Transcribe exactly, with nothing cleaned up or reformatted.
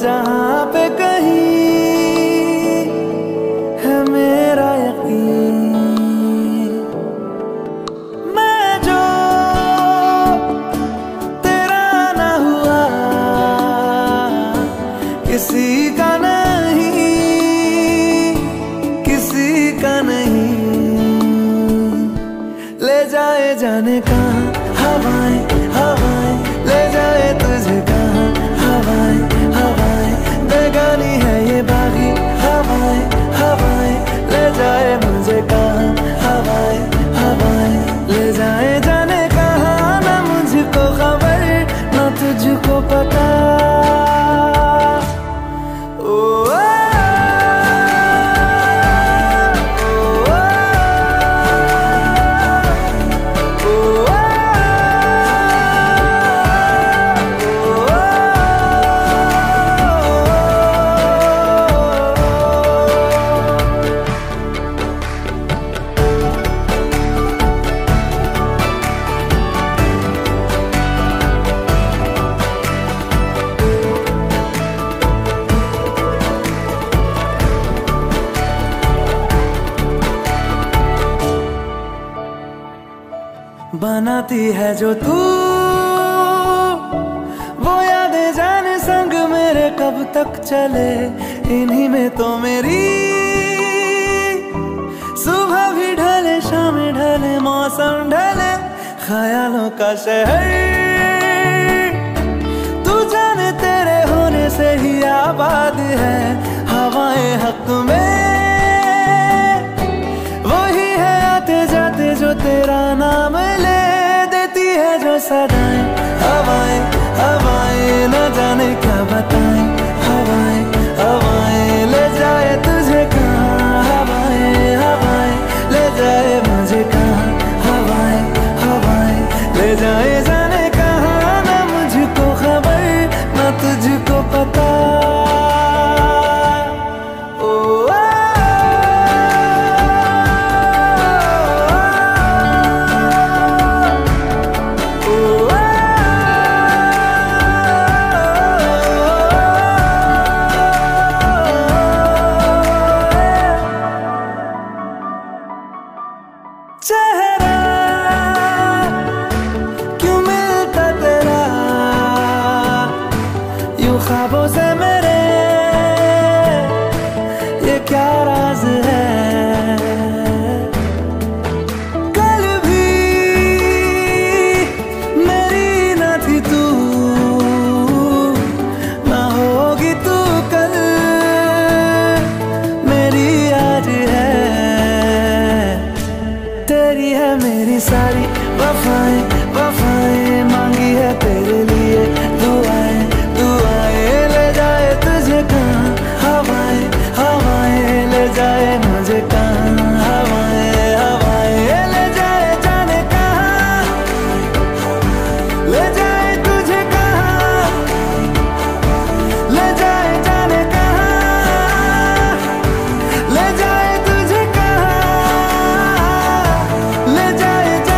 जहाँ पे कहीं है मेरा यकीन, मैं जो तेरा ना हुआ किसी का नहीं, किसी का नहीं। ले जाए जाने कहाँ हवाएं हवाएं, ले जाए तुझे कहाँ हवाएं हवाएं, बेगानी है ये बागी हवाएं हवाएं, ले जाए मुझे कहाँ हवाएं हवाएं, ले जाए जाने कहाँ ना मुझको खबर ना तुझको पता। बनाती है जो तू वो यादें जाने संग मेरे कब तक चले, इन्हीं में तो मेरी सुबह भी ढले शाम ढले मौसम ढले, ख्यालों का शहर तू जाने तेरे होने से ही आबाद है। हवाएं हक में वही है आते जाते जो तेरा नाम ले देती है जो सदाएं। हवाएं हवाएं न जाने क्या बताएं, हवाएं हवाएं ले जाए तुझे कहाँ, हवाएं हवाएं ले जाए मुझे कहाँ, हवाएं हवाएं ले जाए जाने कहाँ ना मुझको खबर ना तुझको पता। चेहरा क्यों मिलता तेरा यूं ख्वाबों से मेरे,